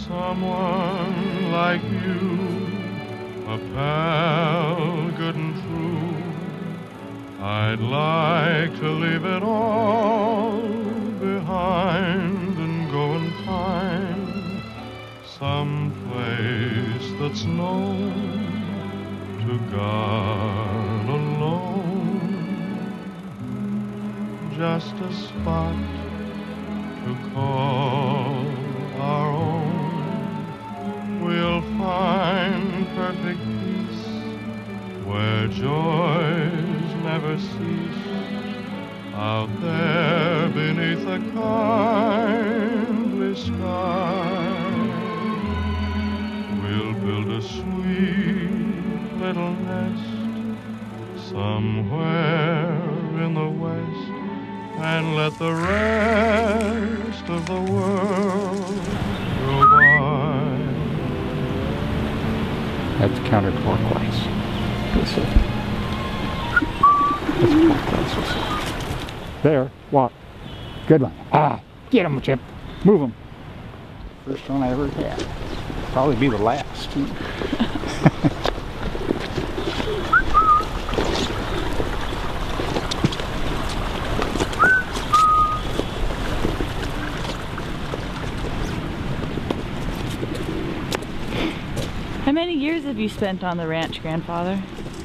Someone like you, a pal good and true, I'd like to leave it all behind and go and find some place that's known to God alone, just a spot to call our own. We'll find perfect peace where joys never cease, out there beneath a kindly sky. We'll build a sweet little nest somewhere in the west, and let the rest of the world go by. That's counterclockwise. That's clockwise. There, walk. Good one. Ah, get him, Chip. Move him. First one I ever had. Probably be the last. How many years have you spent on the ranch, Grandfather?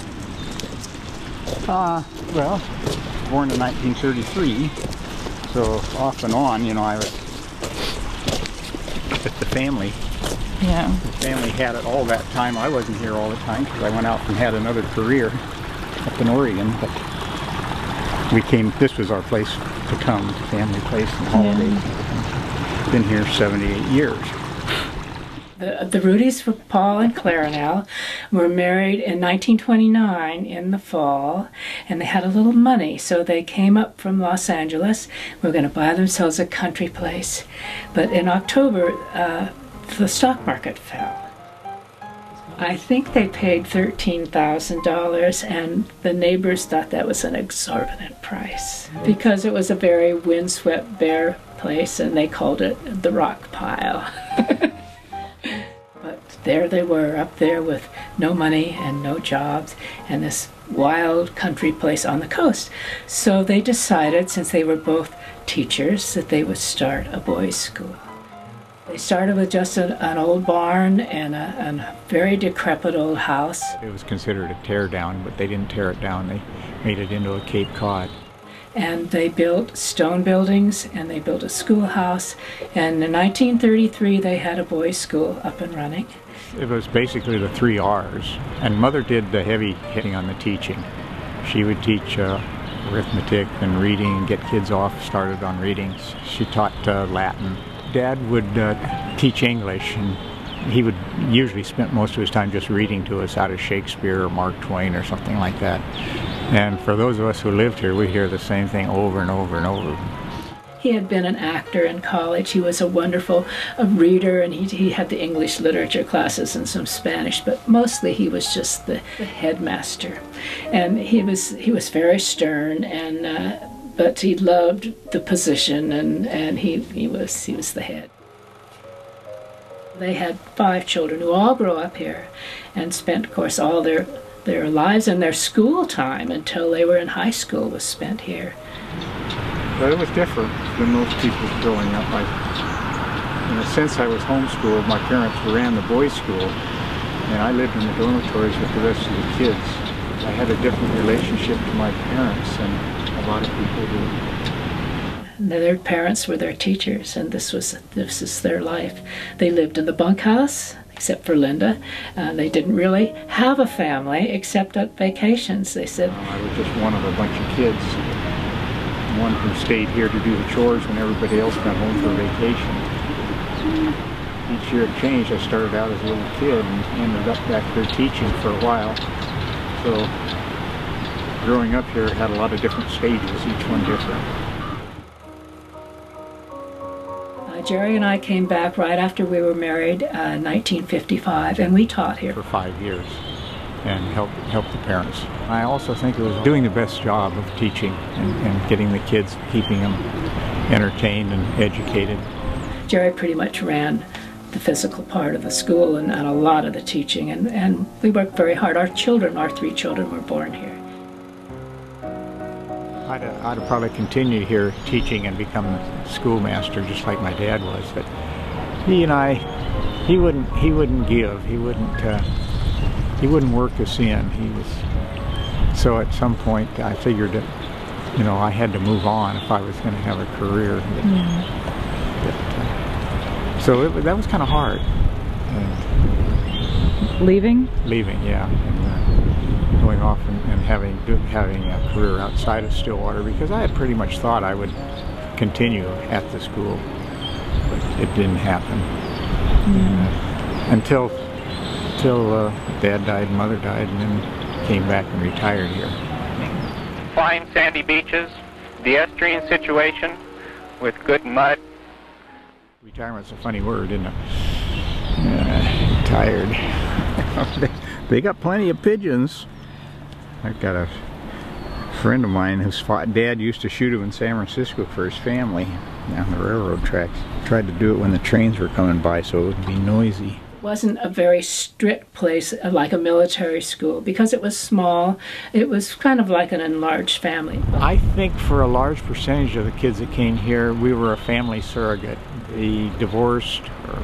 Well, born in 1933, so off and on, you know, I was with the family. Yeah. The family had it all that time. I wasn't here all the time because I went out and had another career up in Oregon, but we came, this was our place to come, family place and holidays. Yeah. Been here 78 years. The Rudys, Paul and Clarinel, were married in 1929 in the fall, and they had a little money, so they came up from Los Angeles. Were going to buy themselves a country place. But in October, the stock market fell. I think they paid $13,000, and the neighbors thought that was an exorbitant price because it was a very windswept, bare place, and they called it the rock pile. There they were, up there with no money and no jobs and this wild country place on the coast. So they decided, since they were both teachers, that they would start a boys' school. They started with just an old barn and a very decrepit old house. It was considered a tear down, but they didn't tear it down. They made it into a Cape Cod. And they built stone buildings, and they built a schoolhouse. And in 1933, they had a boys' school up and running. It was basically the 3 R's, and Mother did the heavy hitting on the teaching. She would teach arithmetic and reading and get kids off started on readings. She taught Latin. Dad would teach English, and he would usually spend most of his time just reading to us out of Shakespeare or Mark Twain or something like that. And for those of us who lived here, we hear the same thing over and over and over. He had been an actor in college. He was a wonderful reader, and he had the English literature classes and some Spanish, but mostly he was just the headmaster. And he was very stern, and but he loved the position, and he was the head. They had 5 children who all grew up here and spent, of course, all their lives, and their school time until they were in high school was spent here. But it was different than most people growing up. In a sense, I was homeschooled. My parents ran the boys' school, and I lived in the dormitories with the rest of the kids. I had a different relationship to my parents than a lot of people do. Their parents were their teachers, and this is their life. They lived in the bunkhouse, except for Linda. They didn't really have a family except at vacations, they said. I was just one of a bunch of kids. One who stayed here to do the chores when everybody else went home for vacation. Each year it changed. I started out as a little kid and ended up back here teaching for a while. So growing up here had a lot of different stages, each one different. Jerry and I came back right after we were married in 1955, and we taught here. For 5 years. And help the parents. I also think it was doing the best job of teaching and getting the kids, keeping them entertained and educated. Jerry pretty much ran the physical part of the school and a lot of the teaching, and we worked very hard. Our 3 children were born here. I'd have probably continued here teaching and become a schoolmaster just like my dad was, but he and I, he wouldn't give, he wouldn't work us in. So at some point I figured that, you know, I had to move on if I was going to have a career. So that was kind of hard. Leaving? Leaving, yeah. And, going off and having a career outside of Stillwater, because I had pretty much thought I would continue at the school, but it didn't happen. Until Dad died and Mother died, and then came back and retired here. Fine sandy beaches, the estuarine situation with good mud. Retirement's a funny word, isn't it? Tired. They got plenty of pigeons. I've got a friend of mine whose dad used to shoot them in San Francisco for his family down the railroad tracks. Tried to do it when the trains were coming by so it wouldn't be noisy. It wasn't a very strict place like a military school because it was small. It was kind of like an enlarged family. I think for a large percentage of the kids that came here, we were a family surrogate. They divorced, or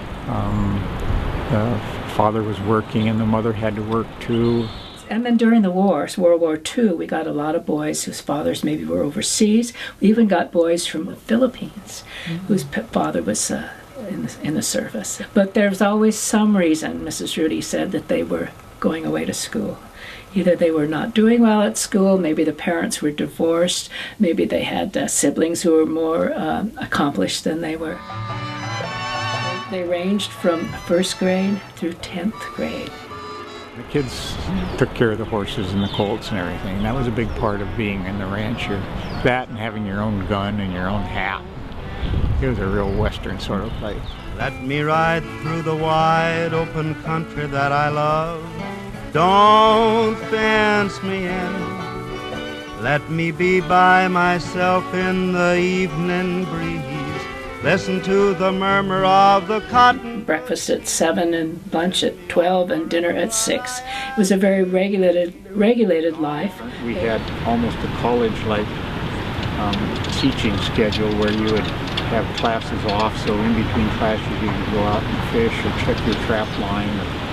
the father was working and the mother had to work too. And then during the wars, World War II, we got a lot of boys whose fathers maybe were overseas. We even got boys from the Philippines whose father was in the service. But there's always some reason, Mrs. Rudy said, that they were going away to school. Either they were not doing well at school, maybe the parents were divorced, maybe they had siblings who were more accomplished than they were. They ranged from 1st grade through 10th grade. The kids took care of the horses and the colts and everything. That was a big part of being in the ranch here. That and having your own gun and your own hat. It was a real Western sort of place. Let me ride through the wide open country that I love. Don't fence me in. Let me be by myself in the evening breeze. Listen to the murmur of the cotton. Breakfast at 7 and lunch at 12 and dinner at 6. It was a very regulated life. We had almost a college-like teaching schedule where you would have classes off, so in between classes you could go out and fish or check your trap line,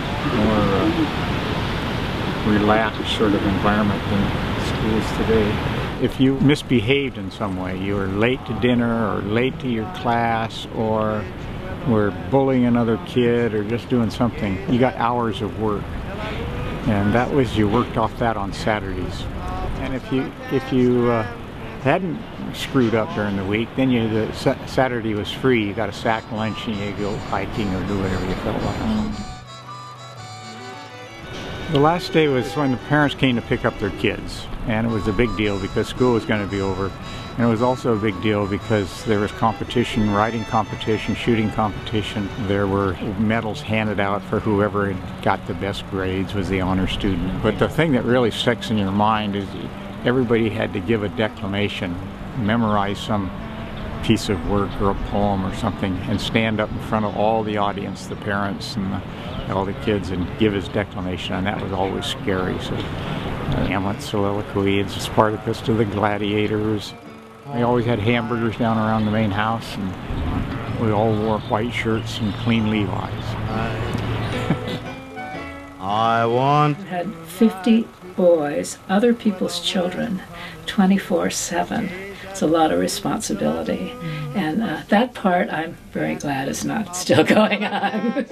or more relaxed sort of environment than schools today. If you misbehaved in some way, you were late to dinner or late to your class or were bullying another kid or just doing something, you got hours of work. And that was, you worked off that on Saturdays. And if you hadn't screwed up during the week, then Saturday was free. You got a sack lunch and you go hiking or do whatever you felt like. The last day was when the parents came to pick up their kids, and it was a big deal because school was going to be over. And it was also a big deal because there was competition, riding competition, shooting competition. There were medals handed out for whoever had got the best grades was the honor student. But the thing that really sticks in your mind is everybody had to give a declamation, memorize some piece of work or a poem or something, and stand up in front of all the audience, the parents and all the kids, and give his declamation, and that was always scary. So Hamlet's soliloquy, it's Spartacus to the gladiators. We always had hamburgers down around the main house, and we all wore white shirts and clean Levi's. I want. We had 50 boys, other people's children, 24/7. It's a lot of responsibility, and that part I'm very glad is not still going on.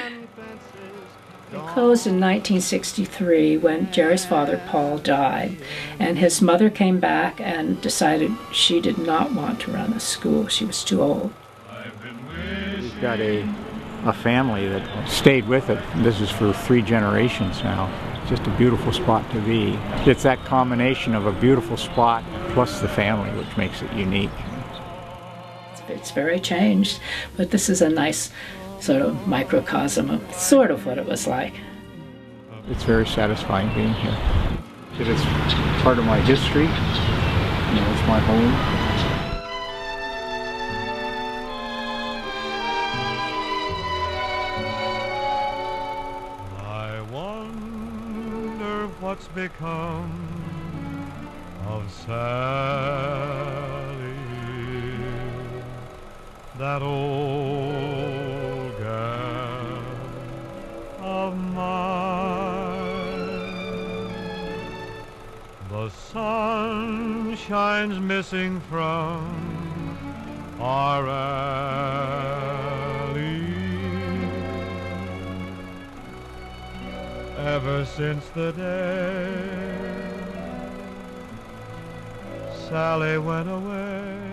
It closed in 1963 when Jerry's father, Paul, died, and his mother came back and decided she did not want to run the school. She was too old. We've got a family that stayed with it. This is for 3 generations now. Just a beautiful spot to be. It's that combination of a beautiful spot plus the family which makes it unique. It's very changed, but this is a nice sort of microcosm of sort of what it was like. It's very satisfying being here. It's part of my history. You know, it's my home. what's become of Sally, that old gal of mine. The sun shines missing from our alley ever since the day Sally went away.